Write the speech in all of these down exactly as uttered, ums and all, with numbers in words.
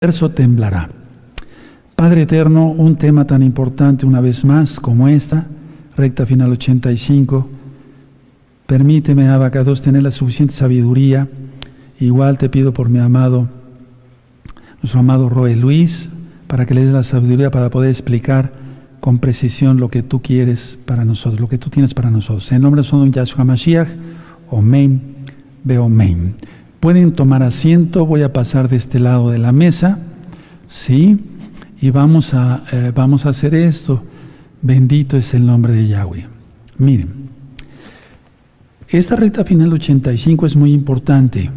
universo temblará. Padre eterno, un tema tan importante una vez más como esta, recta final ochenta y cinco, permíteme, Abacados, tener la suficiente sabiduría. Igual te pido por mi amado, nuestro amado Roe Luis, para que le des la sabiduría para poder explicar con precisión lo que tú quieres para nosotros, lo que tú tienes para nosotros. En nombre de Son Yahshua Mashiach, Omen, Beomen. Pueden tomar asiento, voy a pasar de este lado de la mesa, ¿sí? Y vamos a, eh, vamos a hacer esto. Bendito es el nombre de Yahweh. Miren, esta recta final ochenta y cinco es muy importante,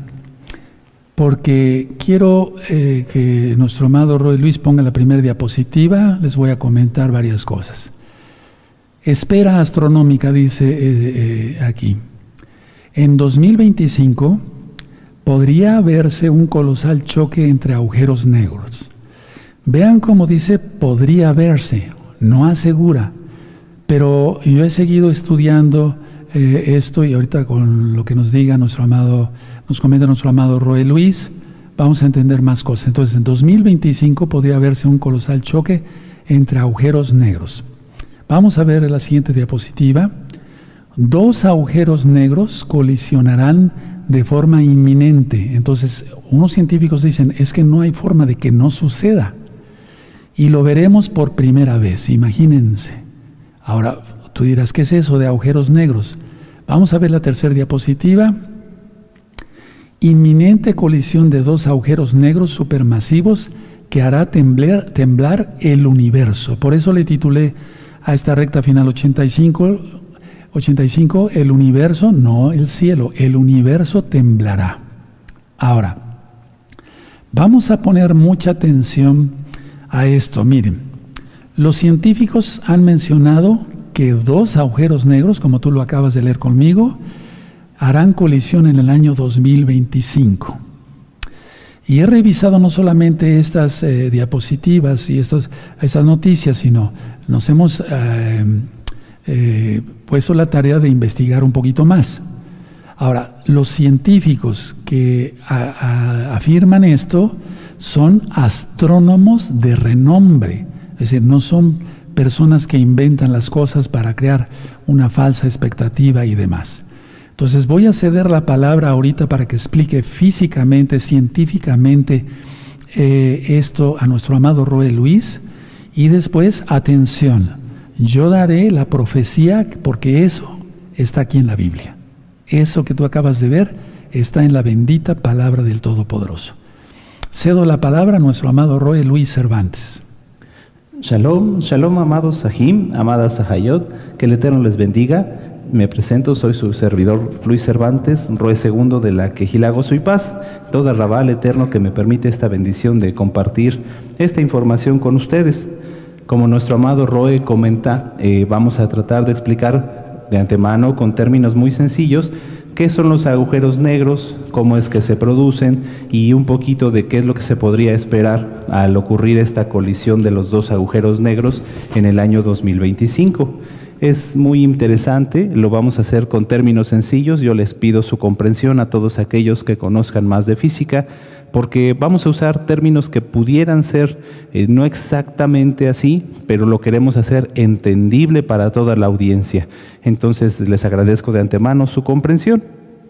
porque quiero eh, que nuestro amado Roy Luis ponga la primera diapositiva. Les voy a comentar varias cosas. Esfera astronómica, dice eh, eh, aquí. En dos mil veinticinco podría verse un colosal choque entre agujeros negros. Vean cómo dice podría verse, no asegura. Pero yo he seguido estudiando eh, esto, y ahorita con lo que nos diga nuestro amado, nos comenta nuestro amado Roe Luis, vamos a entender más cosas. Entonces, en dos mil veinticinco podría verse un colosal choque entre agujeros negros. Vamos a ver en la siguiente diapositiva. Dos agujeros negros colisionarán de forma inminente. Entonces, unos científicos dicen, es que no hay forma de que no suceda. Y lo veremos por primera vez, imagínense. Ahora, tú dirás, ¿qué es eso de agujeros negros? Vamos a ver la tercera diapositiva. Inminente colisión de dos agujeros negros supermasivos que hará temblar, temblar el universo. Por eso le titulé a esta recta final ochenta y cinco, ochenta y cinco, el universo, no el cielo, el universo temblará. Ahora, vamos a poner mucha atención a esto. Miren, los científicos han mencionado que dos agujeros negros, como tú lo acabas de leer conmigo, harán colisión en el año dos mil veinticinco. Y he revisado no solamente estas eh, diapositivas y estos, estas noticias, sino nos hemos eh, eh, puesto la tarea de investigar un poquito más. Ahora, los científicos que a, a, afirman esto son astrónomos de renombre, es decir, no son personas que inventan las cosas para crear una falsa expectativa y demás. Entonces voy a ceder la palabra ahorita para que explique físicamente, científicamente eh, esto a nuestro amado Roe Luis, y después, atención, yo daré la profecía, porque eso está aquí en la Biblia. Eso que tú acabas de ver está en la bendita palabra del Todopoderoso. Cedo la palabra a nuestro amado Roe Luis Cervantes. Shalom, shalom, amados Sahim, amadas Sahayot, que el Eterno les bendiga. Me presento, soy su servidor Luis Cervantes, Roe segundo de la Quejilá Gozo y Paz, toda Rabá Eterno que me permite esta bendición de compartir esta información con ustedes. Como nuestro amado Roe comenta, eh, vamos a tratar de explicar de antemano con términos muy sencillos qué son los agujeros negros, cómo es que se producen y un poquito de qué es lo que se podría esperar al ocurrir esta colisión de los dos agujeros negros en el año dos mil veinticinco. Es muy interesante, lo vamos a hacer con términos sencillos. Yo les pido su comprensión a todos aquellos que conozcan más de física, porque vamos a usar términos que pudieran ser eh, no exactamente así, pero lo queremos hacer entendible para toda la audiencia. Entonces les agradezco de antemano su comprensión.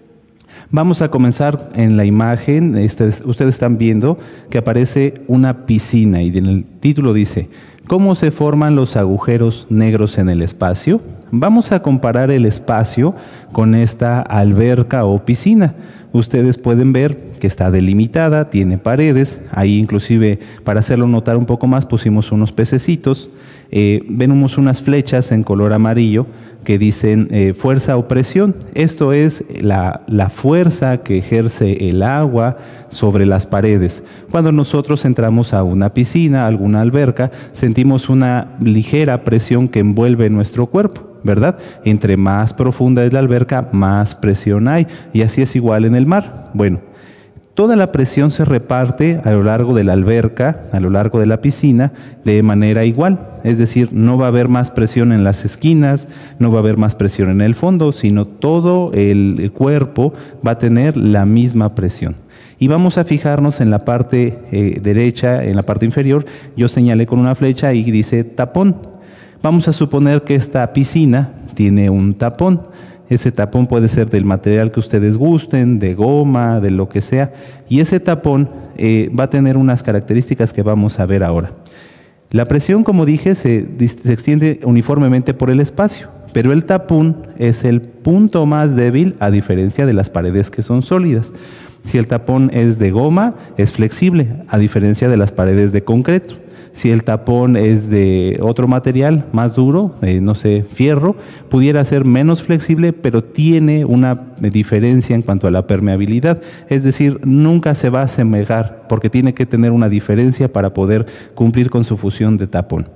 Vamos a comenzar en la imagen. Ustedes, ustedes están viendo que aparece una piscina y en el título dice, ¿cómo se forman los agujeros negros en el espacio? Vamos a comparar el espacio con esta alberca o piscina. Ustedes pueden ver que está delimitada, tiene paredes, ahí inclusive para hacerlo notar un poco más pusimos unos pececitos, eh, vemos unas flechas en color amarillo que dicen eh, fuerza o presión. Esto es la, la fuerza que ejerce el agua sobre las paredes. Cuando nosotros entramos a una piscina, a alguna alberca, sentimos una ligera presión que envuelve nuestro cuerpo, ¿verdad? Entre más profunda es la alberca, más presión hay, y así es igual en el mar. Bueno, toda la presión se reparte a lo largo de la alberca, a lo largo de la piscina, de manera igual. Es decir, no va a haber más presión en las esquinas, no va a haber más presión en el fondo, sino todo el cuerpo va a tener la misma presión. Y vamos a fijarnos en la parte eh, derecha, en la parte inferior, yo señalé con una flecha y dice tapón. Vamos a suponer que esta piscina tiene un tapón. Ese tapón puede ser del material que ustedes gusten, de goma, de lo que sea, y ese tapón eh, va a tener unas características que vamos a ver ahora. La presión, como dije, se, se extiende uniformemente por el espacio, pero el tapón es el punto más débil a diferencia de las paredes que son sólidas. Si el tapón es de goma, es flexible, a diferencia de las paredes de concreto. Si el tapón es de otro material más duro, eh, no sé, fierro, pudiera ser menos flexible, pero tiene una diferencia en cuanto a la permeabilidad. Es decir, nunca se va a asemejar porque tiene que tener una diferencia para poder cumplir con su función de tapón.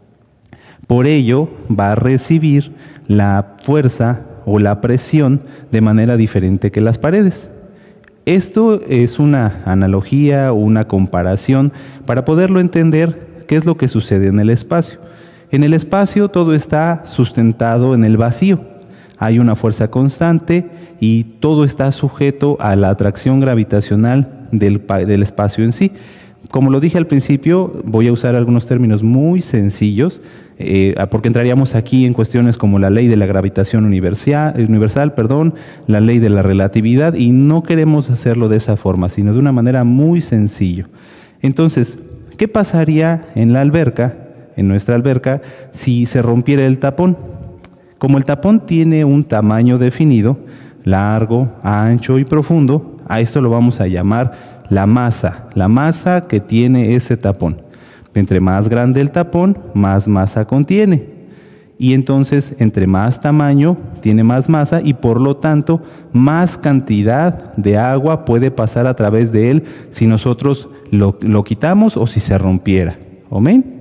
Por ello, va a recibir la fuerza o la presión de manera diferente que las paredes. Esto es una analogía, una comparación para poderlo entender. ¿Qué es lo que sucede en el espacio? En el espacio todo está sustentado en el vacío. Hay una fuerza constante y todo está sujeto a la atracción gravitacional del, del espacio en sí. Como lo dije al principio, voy a usar algunos términos muy sencillos, eh, porque entraríamos aquí en cuestiones como la ley de la gravitación universal, universal, perdón, la ley de la relatividad, y no queremos hacerlo de esa forma, sino de una manera muy sencilla. Entonces, ¿qué pasaría en la alberca, en nuestra alberca, si se rompiera el tapón? Como el tapón tiene un tamaño definido, largo, ancho y profundo, a esto lo vamos a llamar la masa, la masa que tiene ese tapón. Entre más grande el tapón, más masa contiene. Y entonces, entre más tamaño, tiene más masa y por lo tanto, más cantidad de agua puede pasar a través de él si nosotros lo, lo quitamos o si se rompiera. ¿Amén?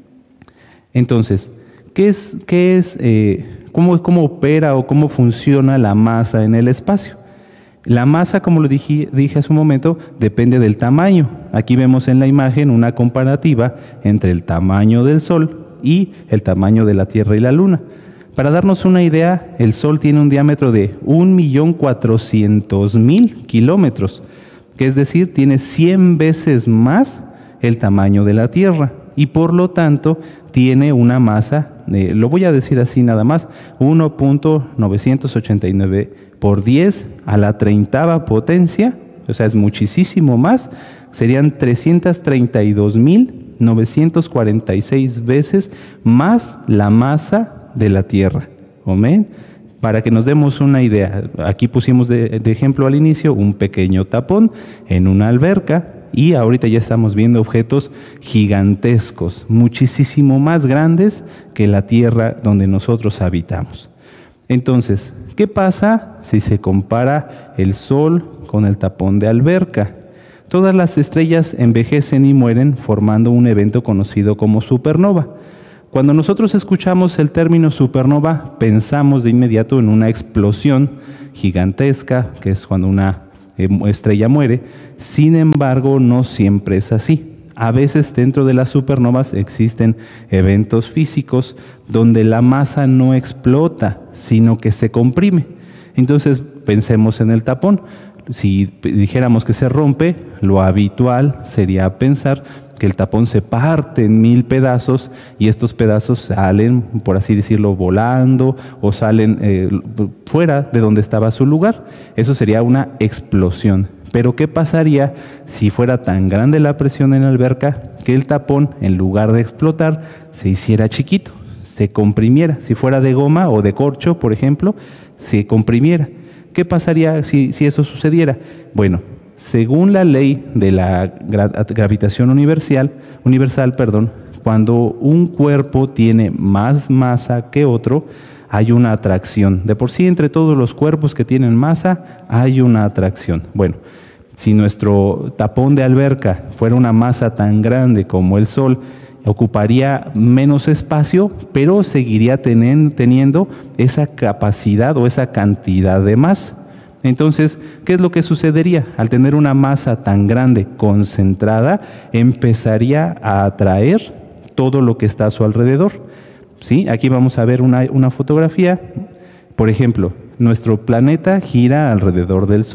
Entonces, ¿qué es, qué es, eh, cómo, cómo opera o cómo funciona la masa en el espacio? La masa, como lo dije, dije hace un momento, depende del tamaño. Aquí vemos en la imagen una comparativa entre el tamaño del Sol y el tamaño de la Tierra y la Luna. Para darnos una idea, el Sol tiene un diámetro de un millón cuatrocientos mil kilómetros, que es decir, tiene cien veces más el tamaño de la Tierra y por lo tanto tiene una masa, eh, lo voy a decir así nada más, uno punto novecientos ochenta y nueve por diez a la treintava potencia, o sea, es muchísimo más, serían trescientos treinta y dos mil novecientos cuarenta y seis veces más la masa de la Tierra. ¿Amén? Para que nos demos una idea, aquí pusimos de, de ejemplo al inicio un pequeño tapón en una alberca y ahorita ya estamos viendo objetos gigantescos, muchísimo más grandes que la Tierra donde nosotros habitamos. Entonces, ¿qué pasa si se compara el Sol con el tapón de alberca? Todas las estrellas envejecen y mueren formando un evento conocido como supernova. Cuando nosotros escuchamos el término supernova, pensamos de inmediato en una explosión gigantesca, que es cuando una estrella muere. Sin embargo, no siempre es así. A veces dentro de las supernovas existen eventos físicos donde la masa no explota, sino que se comprime. Entonces pensemos en el tapón. Si dijéramos que se rompe, lo habitual sería pensar que el tapón se parte en mil pedazos y estos pedazos salen, por así decirlo, volando o salen eh, fuera de donde estaba su lugar. Eso sería una explosión. Pero ¿qué pasaría si fuera tan grande la presión en la alberca que el tapón, en lugar de explotar, se hiciera chiquito, se comprimiera? Si fuera de goma o de corcho, por ejemplo, se comprimiera. ¿Qué pasaría si, si eso sucediera? Bueno, según la ley de la gra gravitación universal, universal perdón, cuando un cuerpo tiene más masa que otro, hay una atracción. De por sí, entre todos los cuerpos que tienen masa, hay una atracción. Bueno, si nuestro tapón de alberca fuera una masa tan grande como el Sol, ocuparía menos espacio, pero seguiría tenen, teniendo esa capacidad o esa cantidad de masa. Entonces, ¿qué es lo que sucedería? Al tener una masa tan grande concentrada, empezaría a atraer todo lo que está a su alrededor. ¿Sí? Aquí vamos a ver una, una fotografía. Por ejemplo, nuestro planeta gira alrededor del Sol.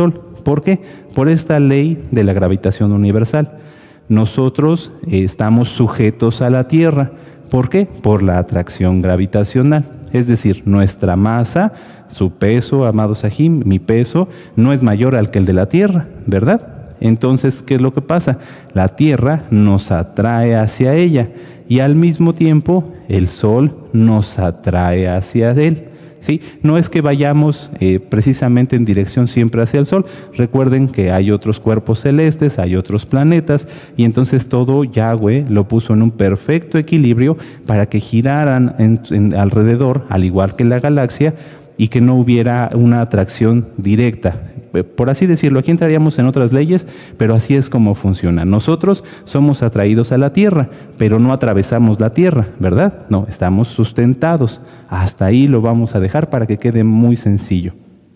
¿Por qué? Por esta ley de la gravitación universal. Nosotros eh, estamos sujetos a la Tierra. ¿Por qué? Por la atracción gravitacional. Es decir, nuestra masa, su peso, amado Sahim, mi peso, no es mayor al que el de la Tierra, ¿verdad? Entonces, ¿qué es lo que pasa? La Tierra nos atrae hacia ella y al mismo tiempo el Sol nos atrae hacia él. ¿Sí? No es que vayamos eh, precisamente en dirección siempre hacia el Sol. Recuerden que hay otros cuerpos celestes, hay otros planetas, y entonces todo Yahweh lo puso en un perfecto equilibrio para que giraran en, en, alrededor, al igual que la galaxia, y que no hubiera una atracción directa. Por así decirlo, aquí entraríamos en otras leyes, pero así es como funciona. Nosotros somos atraídos a la Tierra, pero no atravesamos la Tierra, ¿verdad? No, estamos sustentados. Hasta ahí lo vamos a dejar para que quede muy sencillo.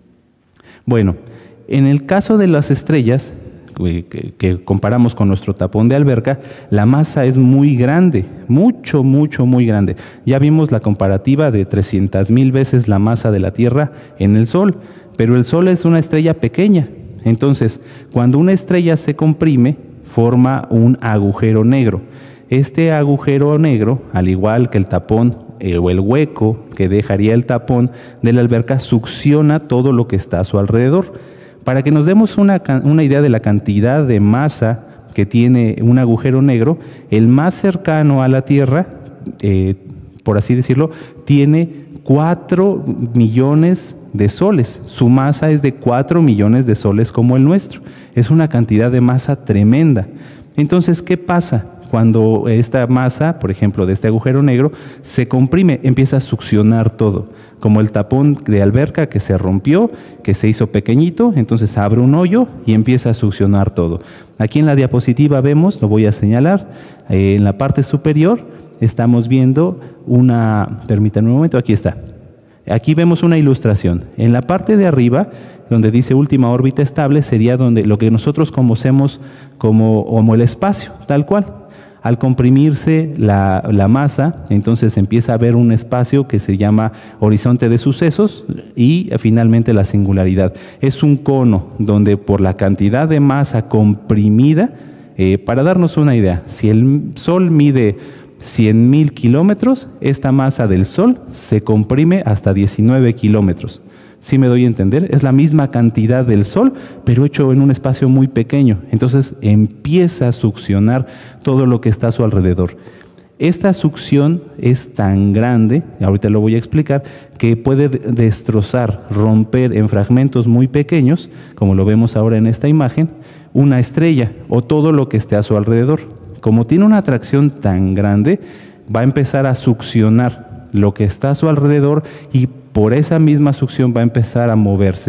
Bueno, en el caso de las estrellas, que, que comparamos con nuestro tapón de alberca, la masa es muy grande, mucho, mucho, muy grande. Ya vimos la comparativa de trescientas mil veces la masa de la Tierra en el Sol, pero el Sol es una estrella pequeña. Entonces, cuando una estrella se comprime, forma un agujero negro. Este agujero negro, al igual que el tapón eh, o el hueco que dejaría el tapón de la alberca, succiona todo lo que está a su alrededor. Para que nos demos una, una idea de la cantidad de masa que tiene un agujero negro, el más cercano a la Tierra, eh, por así decirlo, tiene cuatro millones de soles. Su masa es de cuatro millones de soles como el nuestro. Es una cantidad de masa tremenda. Entonces, ¿qué pasa? Cuando esta masa, por ejemplo, de este agujero negro, se comprime, empieza a succionar todo. Como el tapón de alberca que se rompió, que se hizo pequeñito, entonces abre un hoyo y empieza a succionar todo. Aquí en la diapositiva vemos, lo voy a señalar, eh, en la parte superior estamos viendo una, permítanme un momento, aquí está. Aquí vemos una ilustración. En la parte de arriba, donde dice última órbita estable, sería donde lo que nosotros conocemos como, como el espacio, tal cual. Al comprimirse la, la masa, entonces empieza a haber un espacio que se llama horizonte de sucesos y finalmente la singularidad. Es un cono donde por la cantidad de masa comprimida, eh, para darnos una idea, si el Sol mide cien mil kilómetros, esta masa del Sol se comprime hasta diecinueve kilómetros. ¿Sí me doy a entender? Es la misma cantidad del Sol, pero hecho en un espacio muy pequeño. Entonces empieza a succionar todo lo que está a su alrededor. Esta succión es tan grande, ahorita lo voy a explicar, que puede destrozar, romper en fragmentos muy pequeños, como lo vemos ahora en esta imagen, una estrella o todo lo que esté a su alrededor. Como tiene una atracción tan grande, va a empezar a succionar lo que está a su alrededor y por esa misma succión va a empezar a moverse.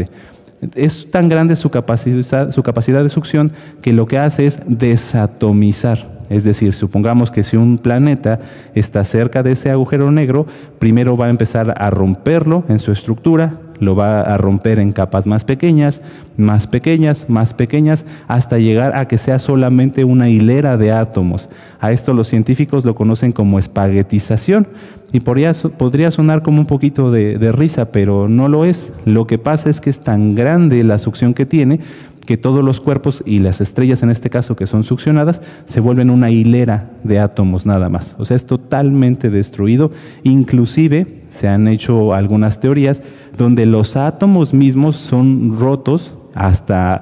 Es tan grande su capacidad, su capacidad de succión que lo que hace es desatomizar. Es decir, supongamos que si un planeta está cerca de ese agujero negro, primero va a empezar a romperlo en su estructura, lo va a romper en capas más pequeñas, más pequeñas, más pequeñas, hasta llegar a que sea solamente una hilera de átomos. A esto los científicos lo conocen como espaguetización. Y podría, podría sonar como un poquito de, de risa, pero no lo es. Lo que pasa es que es tan grande la succión que tiene que todos los cuerpos y las estrellas en este caso que son succionadas se vuelven una hilera de átomos nada más. O sea, es totalmente destruido. Inclusive se han hecho algunas teorías donde los átomos mismos son rotos hasta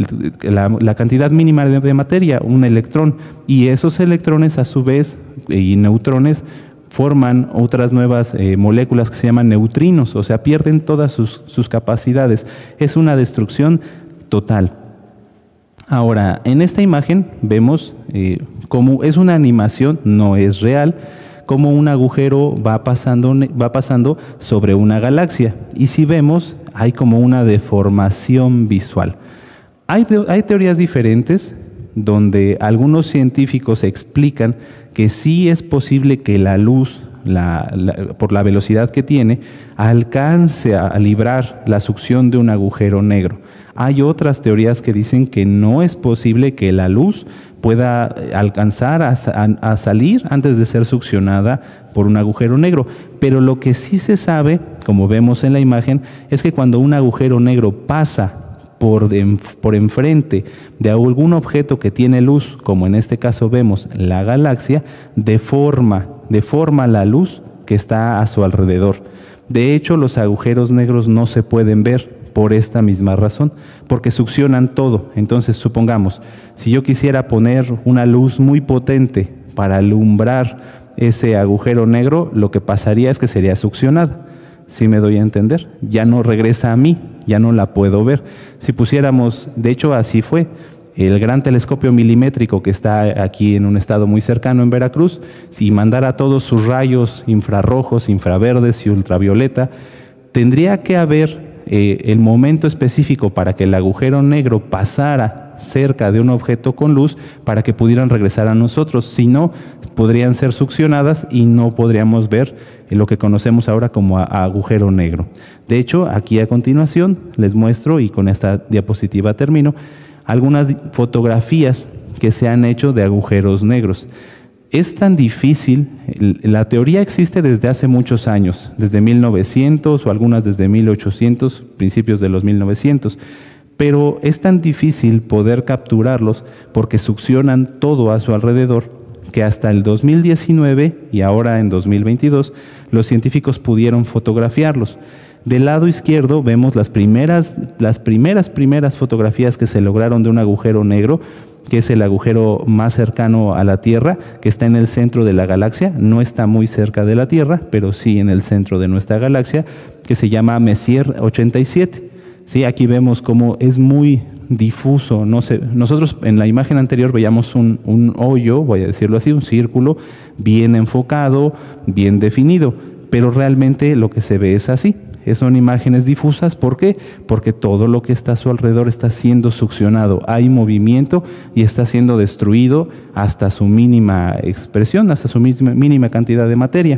la, la cantidad mínima de, de materia, un electrón. Y esos electrones a su vez y neutrones forman otras nuevas eh, moléculas que se llaman neutrinos, o sea, pierden todas sus, sus capacidades. Es una destrucción total. Ahora, en esta imagen vemos eh, cómo es una animación, no es real, cómo un agujero va pasando, va pasando sobre una galaxia. Y si vemos, hay como una deformación visual. Hay, hay teorías diferentes donde algunos científicos explican que sí es posible que la luz, la, la, por la velocidad que tiene, alcance a, a librar la succión de un agujero negro. Hay otras teorías que dicen que no es posible que la luz pueda alcanzar a, a, a salir antes de ser succionada por un agujero negro. Pero lo que sí se sabe, como vemos en la imagen, es que cuando un agujero negro pasa por, de, por enfrente de algún objeto que tiene luz, como en este caso vemos la galaxia, deforma, deforma la luz que está a su alrededor. De hecho, los agujeros negros no se pueden ver por esta misma razón, porque succionan todo. Entonces, supongamos, si yo quisiera poner una luz muy potente para alumbrar ese agujero negro, lo que pasaría es que sería succionada. ¿Sí me doy a entender? Ya no regresa a mí, ya no la puedo ver. Si pusiéramos, de hecho así fue, el gran telescopio milimétrico que está aquí en un estado muy cercano en Veracruz, si mandara todos sus rayos infrarrojos, infraverdes y ultravioleta, tendría que haber eh, el momento específico para que el agujero negro pasara cerca de un objeto con luz para que pudieran regresar a nosotros. Si no, podrían ser succionadas y no podríamos ver lo que conocemos ahora como agujero negro. De hecho, aquí a continuación les muestro, y con esta diapositiva termino, algunas fotografías que se han hecho de agujeros negros. Es tan difícil, la teoría existe desde hace muchos años, desde mil novecientos o algunas desde mil ochocientos, principios de los mil novecientos, pero es tan difícil poder capturarlos porque succionan todo a su alrededor, que hasta el dos mil diecinueve y ahora en dos mil veintidós los científicos pudieron fotografiarlos. Del lado izquierdo vemos las primeras, las primeras, primeras fotografías que se lograron de un agujero negro, que es el agujero más cercano a la Tierra, que está en el centro de la galaxia. No está muy cerca de la Tierra, pero sí en el centro de nuestra galaxia, que se llama Messier ochenta y siete. Sí, aquí vemos cómo es muy difuso. No sé, nosotros en la imagen anterior veíamos un, un hoyo, voy a decirlo así, un círculo bien enfocado, bien definido, pero realmente lo que se ve es así. Son imágenes difusas. ¿Por qué? Porque todo lo que está a su alrededor está siendo succionado. Hay movimiento y está siendo destruido hasta su mínima expresión, hasta su mínima cantidad de materia.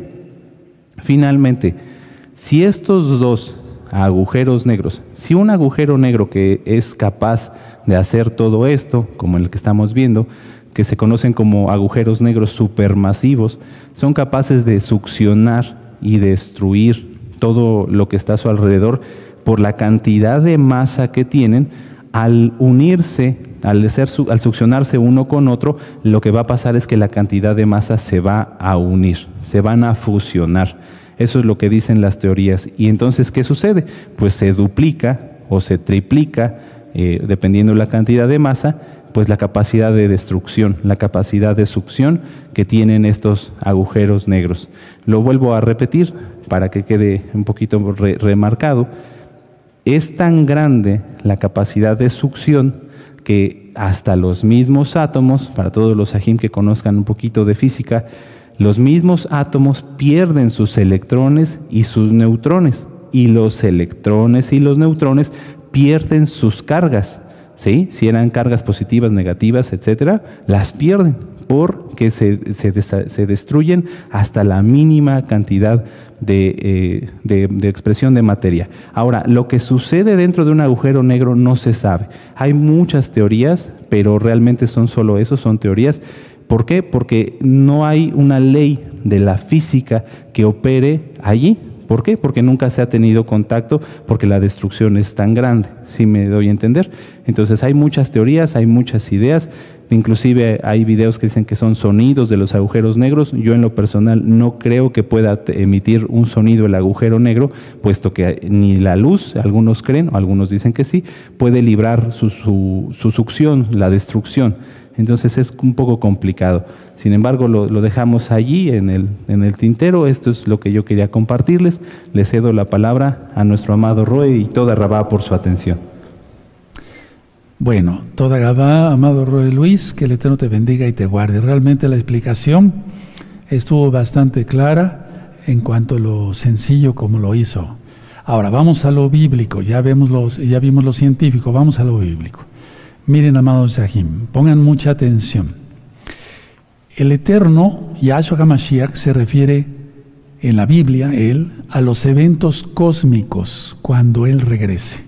Finalmente, si estos dos agujeros negros, si un agujero negro que es capaz de hacer todo esto, como el que estamos viendo, que se conocen como agujeros negros supermasivos, son capaces de succionar y destruir todo lo que está a su alrededor por la cantidad de masa que tienen, al unirse, al, ser, al succionarse uno con otro, lo que va a pasar es que la cantidad de masa se va a unir, se van a fusionar. Eso es lo que dicen las teorías. Y entonces, ¿qué sucede? Pues se duplica o se triplica, eh, dependiendo de la cantidad de masa, pues la capacidad de destrucción, la capacidad de succión que tienen estos agujeros negros. Lo vuelvo a repetir para que quede un poquito re remarcado. Es tan grande la capacidad de succión que hasta los mismos átomos, para todos los Sahim que conozcan un poquito de física, los mismos átomos pierden sus electrones y sus neutrones, y los electrones y los neutrones pierden sus cargas. ¿Sí? Si eran cargas positivas, negativas, etcétera, las pierden porque se, se, se destruyen hasta la mínima cantidad de, eh, de, de expresión de materia. Ahora, lo que sucede dentro de un agujero negro no se sabe. Hay muchas teorías, pero realmente son solo eso, son teorías. ¿Por qué? Porque no hay una ley de la física que opere allí. ¿Por qué? Porque nunca se ha tenido contacto, porque la destrucción es tan grande, ¿sí me doy a entender? Entonces hay muchas teorías, hay muchas ideas, inclusive hay videos que dicen que son sonidos de los agujeros negros. Yo en lo personal no creo que pueda emitir un sonido el agujero negro, puesto que ni la luz, algunos creen, o algunos dicen que sí, puede librar su, su, su succión, la destrucción. Entonces es un poco complicado. Sin embargo, lo, lo dejamos allí en el, en el tintero. Esto es lo que yo quería compartirles. Le cedo la palabra a nuestro amado Roe y toda Rabá por su atención. Bueno, toda Rabá, amado Roe Luis, que el Eterno te bendiga y te guarde. Realmente la explicación estuvo bastante clara en cuanto a lo sencillo como lo hizo. Ahora, vamos a lo bíblico. Ya, vemos los, ya vimos lo científico, vamos a lo bíblico. Miren, amados Sahim, pongan mucha atención. El Eterno, Yahshua HaMashiach, se refiere en la Biblia, Él, a los eventos cósmicos cuando Él regrese.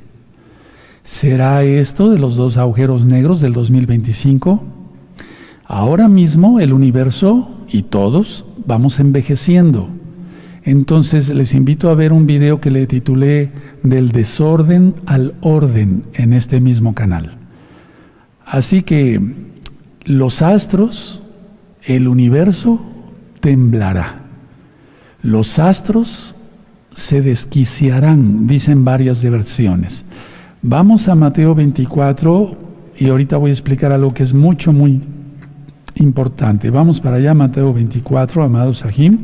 ¿Será esto de los dos agujeros negros del dos mil veinticinco? Ahora mismo el universo y todos vamos envejeciendo. Entonces les invito a ver un video que le titulé Del desorden al orden en este mismo canal. Así que los astros, el universo temblará. Los astros se desquiciarán, dicen varias versiones. Vamos a Mateo veinticuatro y ahorita voy a explicar algo que es mucho, muy importante. Vamos para allá, Mateo veinticuatro, amados Sahim.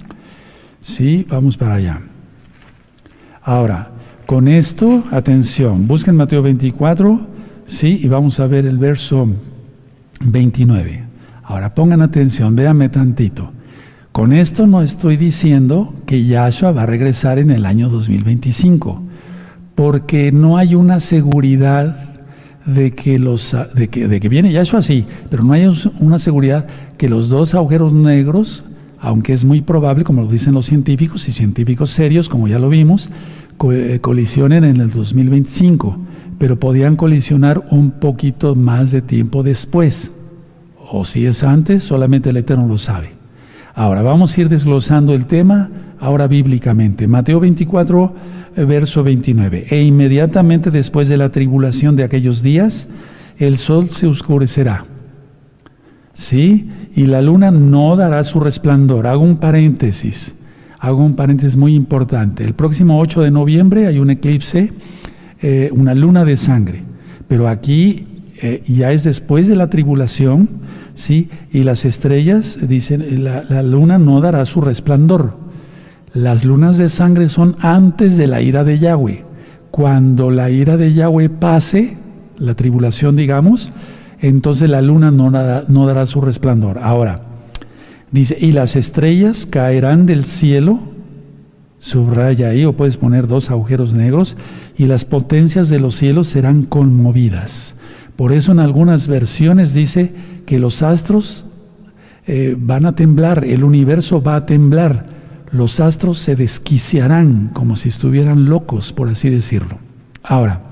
Sí, vamos para allá. Ahora, con esto, atención, busquen Mateo veinticuatro, sí, y vamos a ver el verso veintinueve. Ahora, pongan atención, véanme tantito. Con esto no estoy diciendo que Yahshua va a regresar en el año dos mil veinticinco, porque no hay una seguridad de que, los, de que, de que viene Yahshua, sí, pero no hay una seguridad que los dos agujeros negros, aunque es muy probable, como lo dicen los científicos y científicos serios, como ya lo vimos, co colisionen en el dos mil veinticinco, pero podían colisionar un poquito más de tiempo después, o si es antes, solamente el Eterno lo sabe. Ahora, vamos a ir desglosando el tema, ahora bíblicamente. Mateo veinticuatro, verso veintinueve. E inmediatamente después de la tribulación de aquellos días, el sol se oscurecerá, ¿sí? Y la luna no dará su resplandor. Hago un paréntesis, hago un paréntesis muy importante. El próximo ocho de noviembre hay un eclipse, eh, una luna de sangre, pero aquí eh, ya es después de la tribulación, ¿sí? Y las estrellas, dicen, la, la luna no dará su resplandor. Las lunas de sangre son antes de la ira de Yahweh. Cuando la ira de Yahweh pase, la tribulación, digamos, entonces la luna no dará, no dará su resplandor. Ahora, dice, y las estrellas caerán del cielo, subraya ahí, o puedes poner dos agujeros negros, y las potencias de los cielos serán conmovidas. Por eso en algunas versiones dice que los astros eh, van a temblar, el universo va a temblar, los astros se desquiciarán como si estuvieran locos, por así decirlo. Ahora,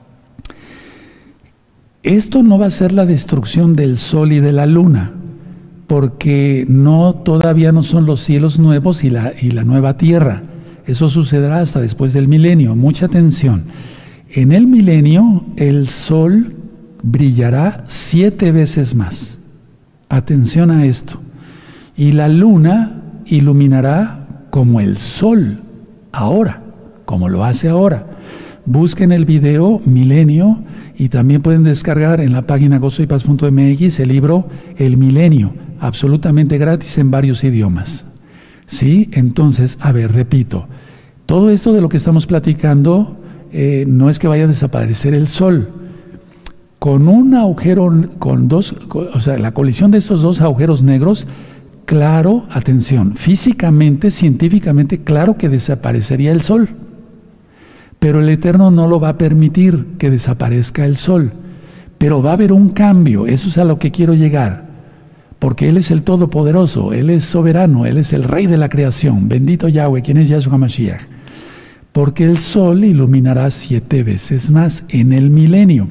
esto no va a ser la destrucción del sol y de la luna, porque no, todavía no son los cielos nuevos y la, y la nueva tierra. Eso sucederá hasta después del milenio. Mucha atención. En el milenio, el sol brillará siete veces más. Atención a esto. Y la luna iluminará como el sol, ahora, como lo hace ahora. Busquen el video Milenio y también pueden descargar en la página gozo y paz punto m x el libro El Milenio, absolutamente gratis en varios idiomas. ¿Sí? Entonces, a ver, repito, todo esto de lo que estamos platicando eh, no es que vaya a desaparecer el sol. Con un agujero, con dos, o sea, la colisión de estos dos agujeros negros, claro, atención, físicamente, científicamente, claro que desaparecería el sol. Pero el Eterno no lo va a permitir que desaparezca el sol. Pero va a haber un cambio, eso es a lo que quiero llegar. Porque Él es el Todopoderoso, Él es soberano, Él es el Rey de la creación. Bendito Yahweh, quien es Yahshua Mashiach. Porque el sol iluminará siete veces más en el milenio.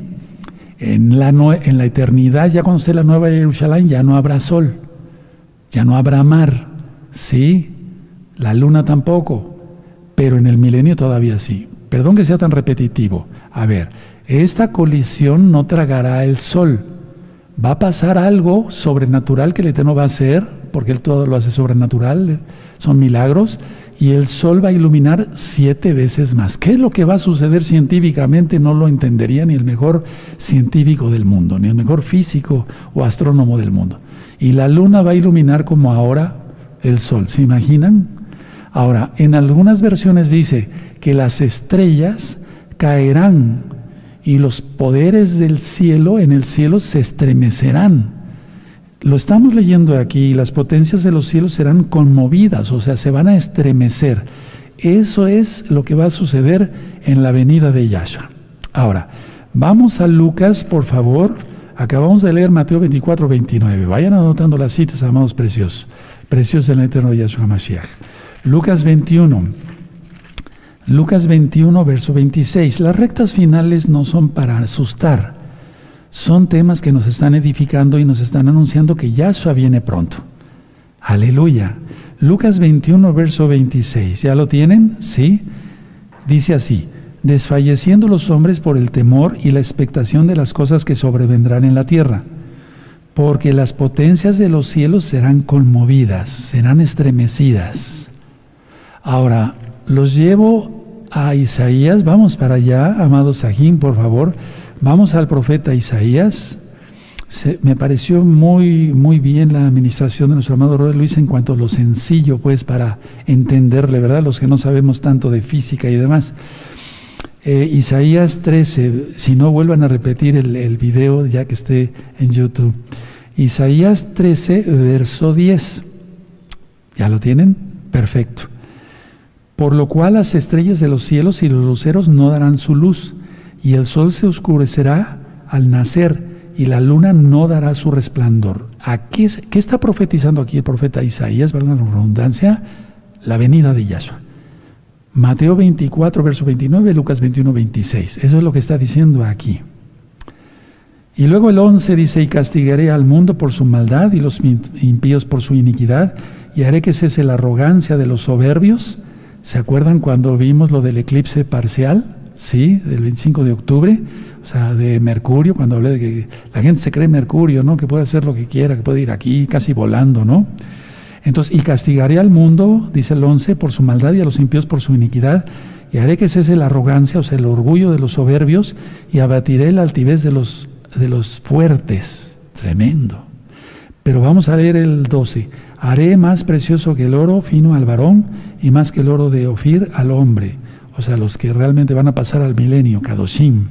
En la, no, en la eternidad, ya cuando esté la nueva Jerusalén, ya no habrá sol. Ya no habrá mar, ¿sí? La luna tampoco, pero en el milenio todavía sí. Perdón que sea tan repetitivo. A ver, esta colisión no tragará el sol. Va a pasar algo sobrenatural que el Eterno va a hacer, porque Él todo lo hace sobrenatural, son milagros, y el sol va a iluminar siete veces más. ¿Qué es lo que va a suceder científicamente? No lo entendería ni el mejor científico del mundo, ni el mejor físico o astrónomo del mundo. Y la luna va a iluminar como ahora el sol, ¿se imaginan? Ahora, en algunas versiones dice que las estrellas caerán y los poderes del cielo, en el cielo se estremecerán. Lo estamos leyendo aquí, las potencias de los cielos serán conmovidas, o sea, se van a estremecer. Eso es lo que va a suceder en la venida de Yahshua. Ahora, vamos a Lucas, por favor. Acabamos de leer Mateo veinticuatro, veintinueve. Vayan anotando las citas, amados preciosos. Preciosos en el eterno Yahshua Mashiach. Lucas veintiuno. Lucas veintiuno, verso veintiséis. Las rectas finales no son para asustar. Son temas que nos están edificando y nos están anunciando que Yahshua viene pronto. Aleluya. Lucas veintiuno, verso veintiséis. ¿Ya lo tienen? Sí. Dice así: desfalleciendo los hombres por el temor y la expectación de las cosas que sobrevendrán en la tierra, porque las potencias de los cielos serán conmovidas, serán estremecidas. Ahora, los llevo a Isaías. Vamos para allá, amado Sahim, por favor. Vamos al profeta Isaías. Se, me pareció muy, muy bien la administración de nuestro amado Roy Luis en cuanto a lo sencillo, pues, para entenderle, ¿verdad? Los que no sabemos tanto de física y demás. Eh, Isaías trece, si no vuelvan a repetir el, el video ya que esté en YouTube. Isaías trece, verso diez. ¿Ya lo tienen? Perfecto. Por lo cual las estrellas de los cielos y los luceros no darán su luz, y el sol se oscurecerá al nacer, y la luna no dará su resplandor. ¿A qué, qué está profetizando aquí el profeta Isaías? Valga la redundancia, la venida de Yahshua. Mateo veinticuatro, verso veintinueve, Lucas veintiuno, veintiséis. Eso es lo que está diciendo aquí. Y luego el once dice: y castigaré al mundo por su maldad y los impíos por su iniquidad, y haré que cese la arrogancia de los soberbios. ¿Se acuerdan cuando vimos lo del eclipse parcial? Sí, del veinticinco de octubre, o sea, de Mercurio, cuando hablé de que la gente se cree Mercurio, ¿no? Que puede hacer lo que quiera, que puede ir aquí casi volando, ¿no? Entonces, y castigaré al mundo, dice el once, por su maldad y a los impíos por su iniquidad, y haré que cese la arrogancia, o sea, el orgullo de los soberbios, y abatiré la altivez de los, de los fuertes. Tremendo. Pero vamos a leer el doce. Haré más precioso que el oro fino al varón, y más que el oro de Ofir al hombre. O sea, los que realmente van a pasar al milenio, Kadoshim.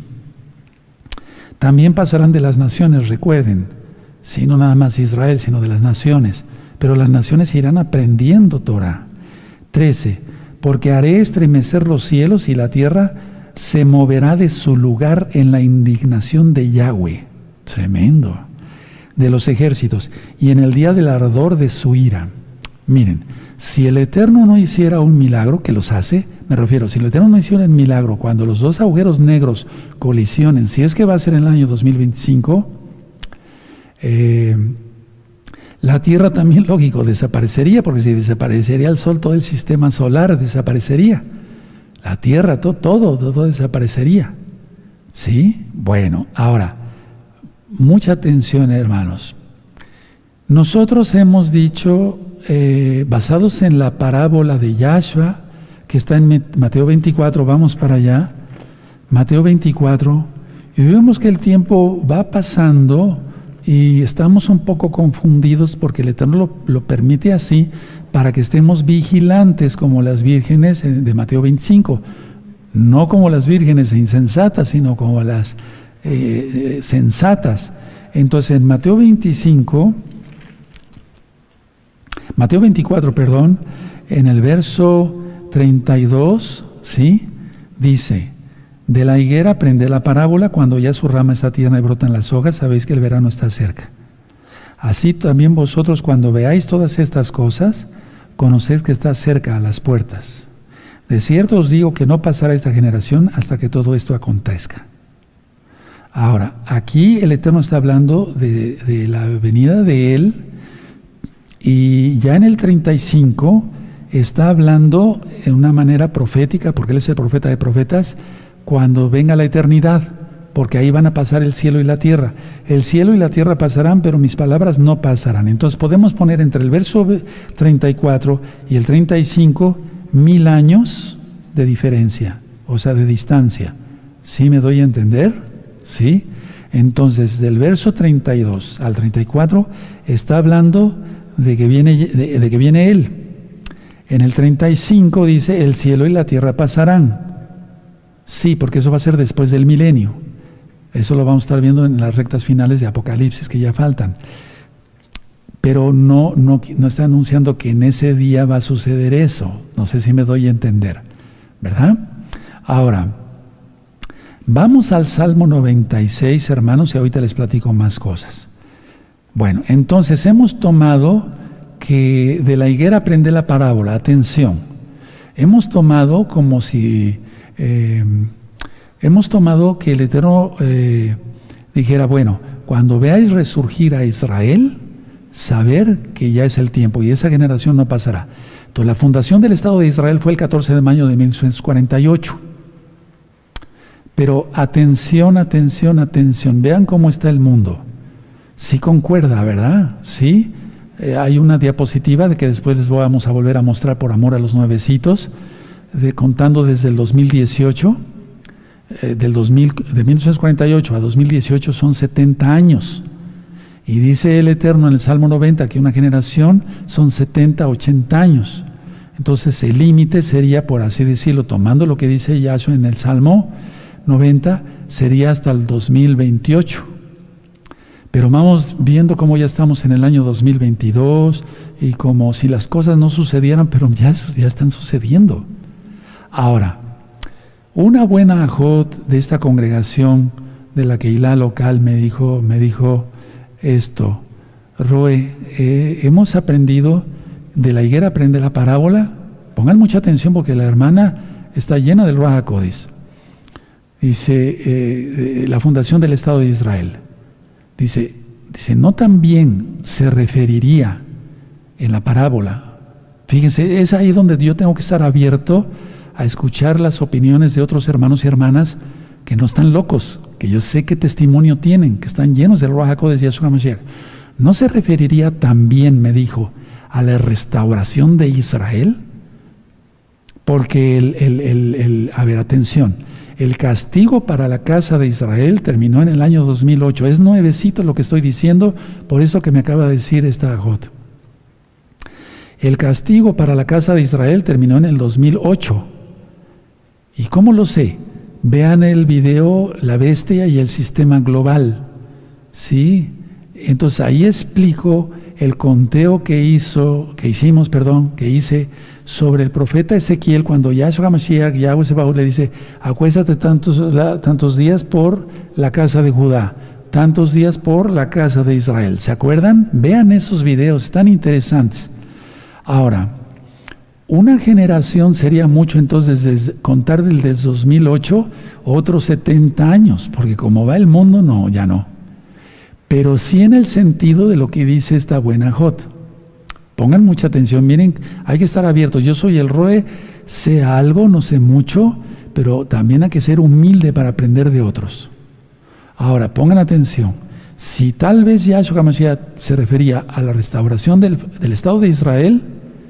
También pasarán de las naciones, recuerden, sí, no nada más Israel, sino de las naciones. Pero las naciones irán aprendiendo Torah. trece. Porque haré estremecer los cielos y la tierra se moverá de su lugar en la indignación de Yahweh. Tremendo. De los ejércitos. Y en el día del ardor de su ira. Miren, si el Eterno no hiciera un milagro, que los hace, me refiero, si el Eterno no hiciera un milagro cuando los dos agujeros negros colisionen, si es que va a ser en el año dos mil veinticinco, eh, la Tierra también, lógico, desaparecería, porque si desaparecería el Sol, todo el sistema solar desaparecería. La Tierra, todo, todo, todo desaparecería. ¿Sí? Bueno, ahora, mucha atención, hermanos. Nosotros hemos dicho, eh, basados en la parábola de Yahshua, que está en Mateo veinticuatro, vamos para allá, Mateo veinticuatro, y vemos que el tiempo va pasando y estamos un poco confundidos porque el Eterno lo, lo permite así para que estemos vigilantes como las vírgenes de Mateo veinticinco, no como las vírgenes insensatas, sino como las eh, eh, sensatas. Entonces en Mateo veinticinco, Mateo veinticuatro, perdón, en el verso treinta y dos, ¿sí? Dice: de la higuera aprended la parábola, cuando ya su rama está tierna y brotan las hojas, sabéis que el verano está cerca. Así también vosotros, cuando veáis todas estas cosas, conoced que está cerca a las puertas. De cierto os digo que no pasará esta generación hasta que todo esto acontezca. Ahora, aquí el Eterno está hablando de, de la venida de Él, y ya en el treinta y cinco está hablando en una manera profética, porque Él es el profeta de profetas, cuando venga la eternidad, porque ahí van a pasar el cielo y la tierra. El cielo y la tierra pasarán, pero mis palabras no pasarán. Entonces podemos poner entre el verso treinta y cuatro y el treinta y cinco mil años de diferencia, o sea, de distancia. ¿Sí me doy a entender? ¿Sí? Entonces, del verso treinta y dos al treinta y cuatro está hablando de que viene, de, de que viene Él. En el treinta y cinco dice: el cielo y la tierra pasarán. Sí, porque eso va a ser después del milenio. Eso lo vamos a estar viendo en las rectas finales de Apocalipsis que ya faltan. Pero no, no, no está anunciando que en ese día va a suceder eso. No sé si me doy a entender, ¿verdad? Ahora, vamos al Salmo noventa y seis, hermanos, y ahorita les platico más cosas. Bueno, entonces hemos tomado que de la higuera aprende la parábola. Atención, hemos tomado como si... Eh, hemos tomado que el Eterno eh, dijera: bueno, cuando veáis resurgir a Israel, saber que ya es el tiempo y esa generación no pasará. Entonces, la fundación del Estado de Israel fue el catorce de mayo de mil novecientos cuarenta y ocho. Pero atención, atención, atención, vean cómo está el mundo. Sí concuerda, ¿verdad? Sí. Eh, hay una diapositiva de que después les vamos a volver a mostrar por amor a los nuevecitos, de, contando desde el dos mil dieciocho, eh, del dos mil, de mil novecientos cuarenta y ocho a dos mil dieciocho son setenta años. Y dice el Eterno en el Salmo noventa que una generación son setenta, ochenta años. Entonces el límite sería, por así decirlo, tomando lo que dice Yahshua en el Salmo noventa, sería hasta el dos mil veintiocho. Pero vamos viendo cómo ya estamos en el año dos mil veintidós y como si las cosas no sucedieran, pero ya, ya están sucediendo. Ahora, una buena ajot de esta congregación de la Keilah local me dijo, me dijo esto: Roe, eh, hemos aprendido de la higuera, aprende la parábola. Pongan mucha atención porque la hermana está llena del Ruach HaKodesh. Dice, eh, eh, la fundación del Estado de Israel. Dice, dice, no también se referiría en la parábola. Fíjense, es ahí donde yo tengo que estar abierto a escuchar las opiniones de otros hermanos y hermanas que no están locos, que yo sé qué testimonio tienen, que están llenos del Ruach HaKodesh de Yahshua Mashiach. ¿No se referiría también, me dijo, a la restauración de Israel? Porque el, el, el, el a ver, atención, el castigo para la casa de Israel terminó en el año dos mil ocho. Es nuevecito lo que estoy diciendo, por eso que me acaba de decir esta ajot. El castigo para la casa de Israel terminó en el dos mil ocho. ¿Y cómo lo sé? Vean el video La Bestia y el Sistema Global. ¿Sí? Entonces ahí explico el conteo que hizo, que hicimos, perdón, que hice sobre el profeta Ezequiel cuando Yahshua Mashiach, Yahweh Sebaot, le dice: acuéstate tantos, la, tantos días por la casa de Judá, tantos días por la casa de Israel. ¿Se acuerdan? Vean esos videos, están interesantes. Ahora, una generación sería mucho, entonces, desde, contar del desde dos mil ocho, otros setenta años, porque como va el mundo, no, ya no. Pero sí en el sentido de lo que dice esta buena ajot. Pongan mucha atención, miren, hay que estar abiertos. Yo soy el Roe, sé algo, no sé mucho, pero también hay que ser humilde para aprender de otros. Ahora, pongan atención. Si tal vez Yahshua HaMashiach se refería a la restauración del, del Estado de Israel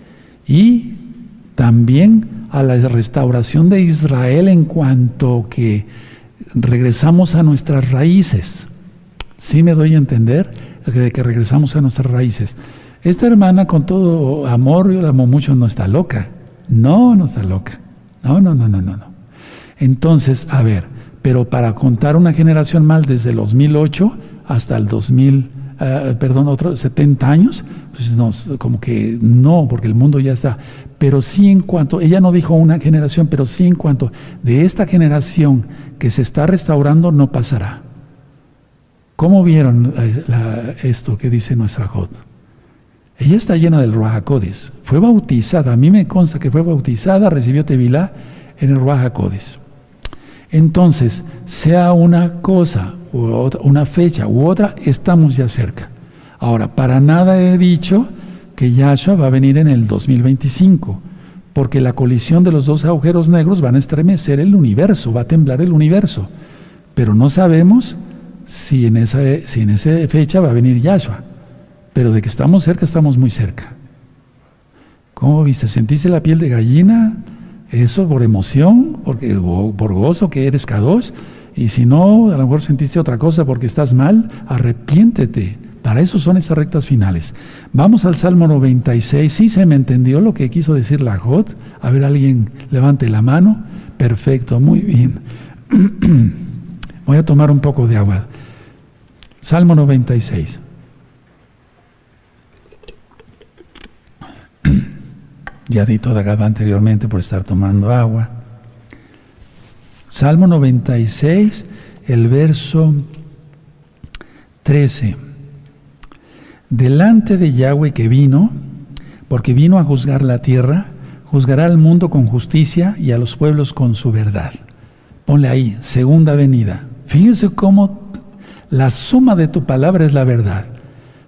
y también a la restauración de Israel en cuanto que regresamos a nuestras raíces. ¿Sí me doy a entender? De que regresamos a nuestras raíces. Esta hermana, con todo amor, yo la amo mucho, no está loca. No, no está loca. No, no, no, no, no. no. Entonces, a ver, pero para contar una generación mal desde el dos mil ocho hasta el dos mil, uh, perdón, otros setenta años, pues no, como que no, porque el mundo ya está. Pero sí en cuanto, ella no dijo una generación, pero sí en cuanto de esta generación que se está restaurando, no pasará. ¿Cómo vieron la, la, esto que dice nuestra Jot? Ella está llena del Ruach HaKodesh. Fue bautizada, a mí me consta que fue bautizada, recibió Tevilá en el Ruach HaKodesh. Entonces, sea una cosa, u otra, una fecha u otra, estamos ya cerca. Ahora, para nada he dicho que Yahshua va a venir en el dos mil veinticinco, porque la colisión de los dos agujeros negros van a estremecer el universo, va a temblar el universo. Pero no sabemos si en esa, si en esa fecha va a venir Yahshua. Pero de que estamos cerca, estamos muy cerca. ¿Cómo viste? ¿Sentiste la piel de gallina? Eso por emoción, porque, o por gozo que eres Kadosh. Y si no, a lo mejor sentiste otra cosa porque estás mal, arrepiéntete. Para eso son estas rectas finales. Vamos al Salmo noventa y seis. ¿Sí se me entendió lo que quiso decir la Jot? A ver, alguien levante la mano. Perfecto, muy bien. Voy a tomar un poco de agua. Salmo noventa y seis. Ya di toda gaba anteriormente por estar tomando agua. Salmo noventa y seis, el verso trece. Delante de Yahweh que vino, porque vino a juzgar la tierra, juzgará al mundo con justicia y a los pueblos con su verdad. Ponle ahí, segunda venida. Fíjense cómo la suma de tu palabra es la verdad.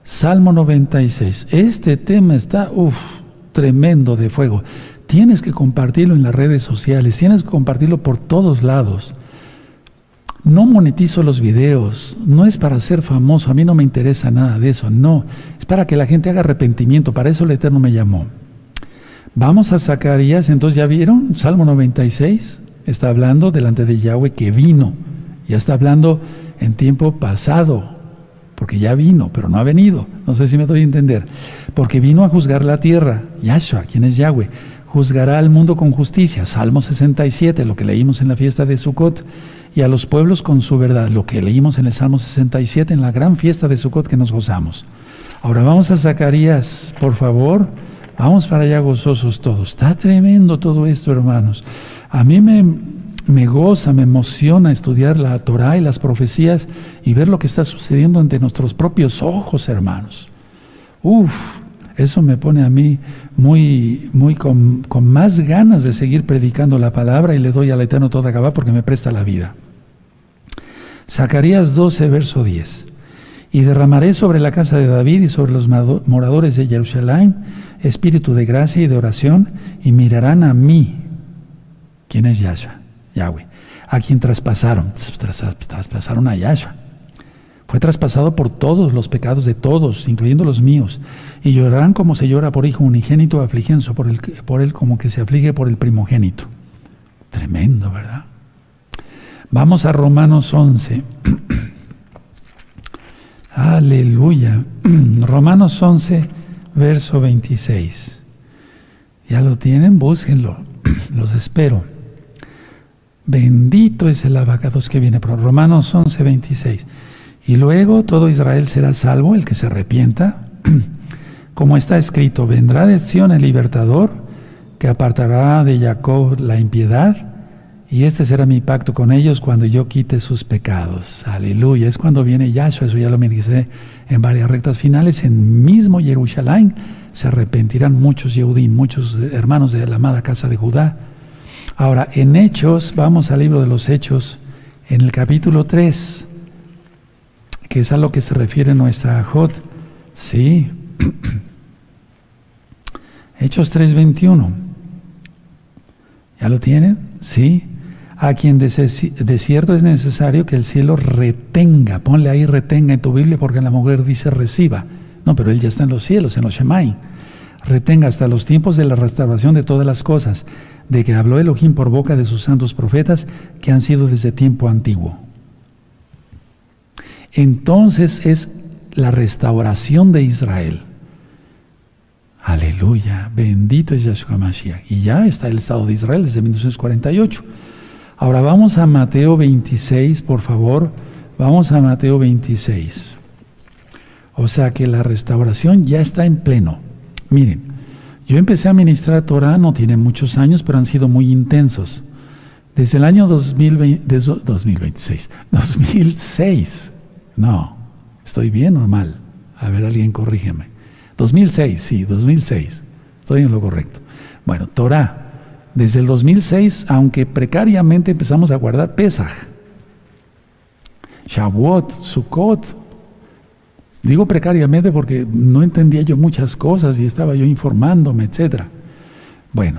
Salmo noventa y seis. Este tema está, uff, tremendo de fuego. Tienes que compartirlo en las redes sociales, tienes que compartirlo por todos lados. No monetizo los videos, no es para ser famoso, a mí no me interesa nada de eso, no. Es para que la gente haga arrepentimiento, para eso el Eterno me llamó. Vamos a Zacarías, entonces ya vieron, Salmo noventa y seis, está hablando delante de Yahweh que vino, ya está hablando en tiempo pasado, porque ya vino, pero no ha venido, no sé si me doy a entender, porque vino a juzgar la tierra, Yahshua, quien es Yahweh, juzgará al mundo con justicia, Salmo sesenta y siete, lo que leímos en la fiesta de Sukkot, y a los pueblos con su verdad, lo que leímos en el Salmo sesenta y siete, en la gran fiesta de Sukkot que nos gozamos. Ahora vamos a Zacarías, por favor, vamos para allá gozosos todos. Está tremendo todo esto, hermanos. A mí me, me goza, me emociona estudiar la Torah y las profecías y ver lo que está sucediendo ante nuestros propios ojos, hermanos. Uf, eso me pone a mí muy, muy con, con más ganas de seguir predicando la palabra, y le doy al Eterno toda Gabá porque me presta la vida. Zacarías doce, verso diez. Y derramaré sobre la casa de David y sobre los moradores de Jerusalén espíritu de gracia y de oración, y mirarán a mí. ¿Quién es Yahshua? Yahweh. A quien traspasaron. Traspasaron a Yahshua. Fue traspasado por todos los pecados de todos, incluyendo los míos. Y llorarán como se llora por hijo unigénito, afligiéndose por él, por él como que se aflige por el primogénito. Tremendo, ¿verdad? Vamos a Romanos once. Aleluya. Romanos once, verso veintiséis. ¿Ya lo tienen? Búsquenlo. Los espero. Bendito es el abacados que viene por Romanos once, veintiséis. Y luego todo Israel será salvo, el que se arrepienta. Como está escrito, vendrá de Sión el libertador, que apartará de Jacob la impiedad, y este será mi pacto con ellos cuando yo quite sus pecados. Aleluya. Es cuando viene Yahshua, eso ya lo medicé en varias rectas finales. En mismo Jerusalén se arrepentirán muchos Yehudim, muchos hermanos de la amada casa de Judá. Ahora, en Hechos, vamos al libro de los Hechos, en el capítulo tres, que es a lo que se refiere nuestra Ajot. Sí. Hechos tres, veintiuno. ¿Ya lo tienen? Sí. A quien de cierto es necesario que el cielo retenga. Ponle ahí retenga en tu Biblia, porque en la mujer dice reciba. No, pero él ya está en los cielos, en los Shemai. Retenga hasta los tiempos de la restauración de todas las cosas, de que habló Elohim por boca de sus santos profetas, que han sido desde tiempo antiguo. Entonces es la restauración de Israel. Aleluya, bendito es Yahshua Mashiach. Y ya está el Estado de Israel desde mil novecientos cuarenta y ocho. Ahora vamos a Mateo veintiséis, por favor. Vamos a Mateo veintiséis. O sea que la restauración ya está en pleno. Miren, yo empecé a ministrar Torah, no tiene muchos años, pero han sido muy intensos. Desde el año dos mil veinte, desde dos mil veintiséis, dos mil seis. No, estoy bien o mal. A ver, alguien corrígeme. dos mil seis, sí, dos mil seis. Estoy en lo correcto. Bueno, Torah. Desde el dos mil seis, aunque precariamente empezamos a guardar Pesaj, Shavuot, Sukkot. Digo precariamente porque no entendía yo muchas cosas y estaba yo informándome, etcétera. Bueno,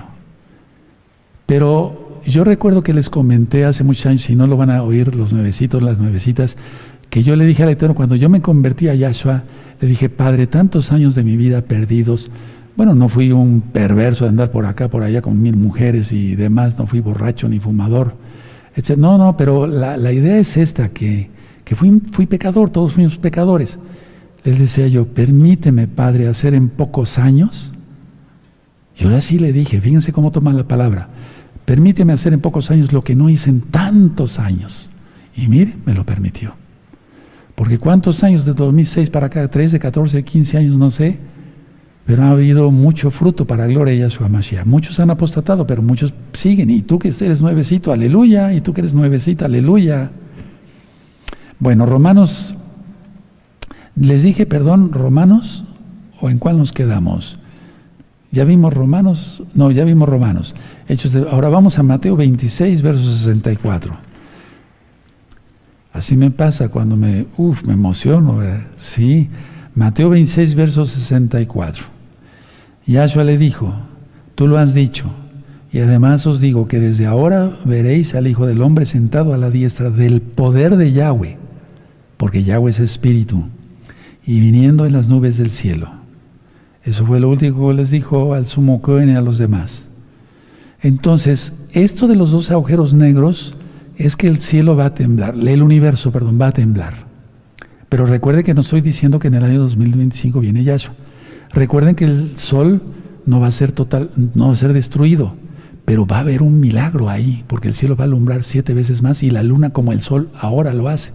pero yo recuerdo que les comenté hace muchos años, si no lo van a oír los nuevecitos, las nuevecitas, que yo le dije al Eterno, cuando yo me convertí a Yahshua, le dije, Padre, tantos años de mi vida perdidos. Bueno, no fui un perverso de andar por acá, por allá con mil mujeres y demás, no fui borracho ni fumador, etcétera. No, no, pero la, la idea es esta, que, que fui, fui pecador, todos fuimos pecadores. Les decía yo, permíteme, Padre, hacer en pocos años. Y ahora sí le dije, fíjense cómo toma la palabra, permíteme hacer en pocos años lo que no hice en tantos años. Y mire, me lo permitió. Porque cuántos años de dos mil seis para acá, trece, catorce, quince años, no sé, pero ha habido mucho fruto para la gloria de Yahshua Mashiach. Muchos han apostatado, pero muchos siguen. Y tú que eres nuevecito, aleluya. Y tú que eres nuevecita, aleluya. Bueno, Romanos, les dije, perdón, Romanos, ¿o en cuál nos quedamos? Ya vimos Romanos, no, ya vimos Romanos. Hechos de, ahora vamos a Mateo veintiséis, verso sesenta y cuatro. Así me pasa cuando me, uf, me emociono, ¿verdad? Sí. Mateo veintiséis, verso sesenta y cuatro. Yahshua le dijo, tú lo has dicho, y además os digo que desde ahora veréis al Hijo del Hombre sentado a la diestra del poder de Yahweh, porque Yahweh es espíritu, y viniendo en las nubes del cielo. Eso fue lo último que les dijo al sumo Cohen y a los demás. Entonces, esto de los dos agujeros negros es que el cielo va a temblar, el universo, perdón, va a temblar. Pero recuerden que no estoy diciendo que en el año dos mil veinticinco viene Yahshua. Recuerden que el sol no va a ser total, no va a ser destruido, pero va a haber un milagro ahí, porque el cielo va a alumbrar siete veces más y la luna como el sol ahora lo hace.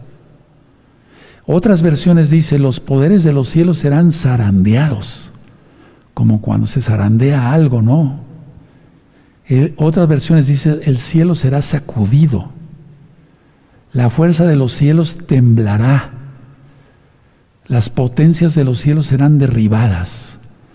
Otras versiones dicen, los poderes de los cielos serán zarandeados, como cuando se zarandea algo, ¿no? Eh, otras versiones dicen, el cielo será sacudido, la fuerza de los cielos temblará, las potencias de los cielos serán derribadas.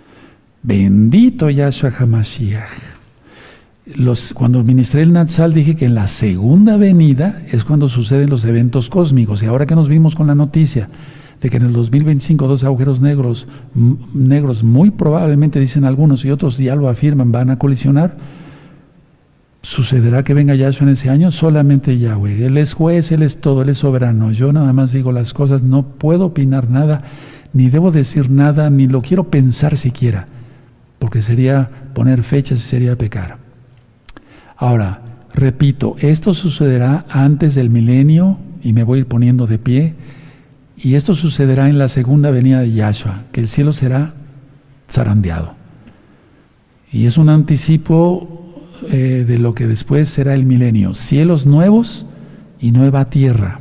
Bendito Yahshua HaMashiach. Los, cuando ministré el Natsal dije que en la segunda venida es cuando suceden los eventos cósmicos, y ahora que nos vimos con la noticia de que en el dos mil veinticinco dos agujeros negros, negros muy probablemente, dicen algunos y otros ya lo afirman, van a colisionar, ¿sucederá que venga Yahshua en ese año? Solamente Yahweh. Él es juez, Él es todo, Él es soberano. Yo nada más digo las cosas, no puedo opinar nada, ni debo decir nada, ni lo quiero pensar siquiera, porque sería poner fechas y sería pecar. Ahora, repito, esto sucederá antes del milenio, y me voy a ir poniendo de pie, y esto sucederá en la segunda venida de Yahshua, que el cielo será zarandeado. Y es un anticipo eh, de lo que después será el milenio, cielos nuevos y nueva tierra.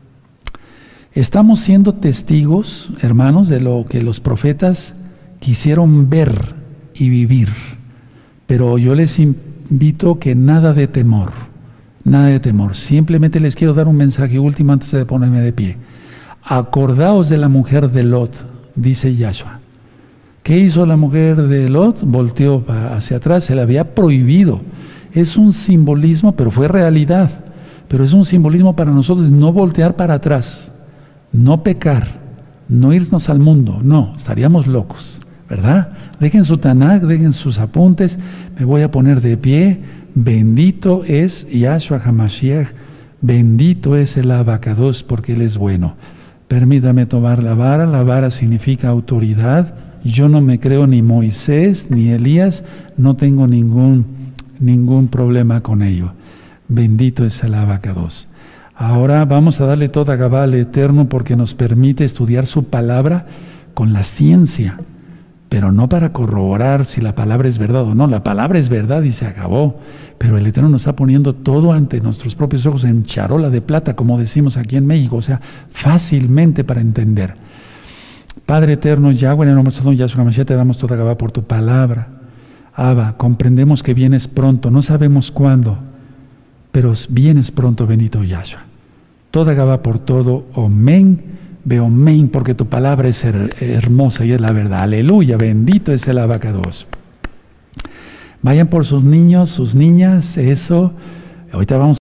Estamos siendo testigos, hermanos, de lo que los profetas quisieron ver y vivir, pero yo les invito que nada de temor, nada de temor. Simplemente les quiero dar un mensaje último antes de ponerme de pie. Acordaos de la mujer de Lot, dice Yahshua. ¿Qué hizo la mujer de Lot? Volteó hacia atrás, se le había prohibido. Es un simbolismo, pero fue realidad. Pero es un simbolismo para nosotros, no voltear para atrás, no pecar, no irnos al mundo, no, estaríamos locos, ¿verdad? Dejen su Tanakh, dejen sus apuntes, me voy a poner de pie. Bendito es Yahshua HaMashiach, bendito es el Abacados, porque Él es bueno. Permítame tomar la vara, la vara significa autoridad. Yo no me creo ni Moisés ni Elías, no tengo ningún, ningún problema con ello. Bendito es el Abacados. Ahora vamos a darle toda Gabá al Eterno, porque nos permite estudiar su palabra con la ciencia, pero no para corroborar si la palabra es verdad o no. La palabra es verdad y se acabó, pero el Eterno nos está poniendo todo ante nuestros propios ojos en charola de plata, como decimos aquí en México, o sea, fácilmente para entender. Padre eterno, Yahweh, en el nombre de Don Yahshua HaMashiach, te damos toda Gabá por tu palabra. Abba, comprendemos que vienes pronto, no sabemos cuándo, pero vienes pronto, bendito Yahshua. Toda Gabá por todo, amén, veo amén, porque tu palabra es her hermosa y es la verdad. Aleluya, bendito es el Abacados. Vayan por sus niños, sus niñas, eso. Ahorita vamos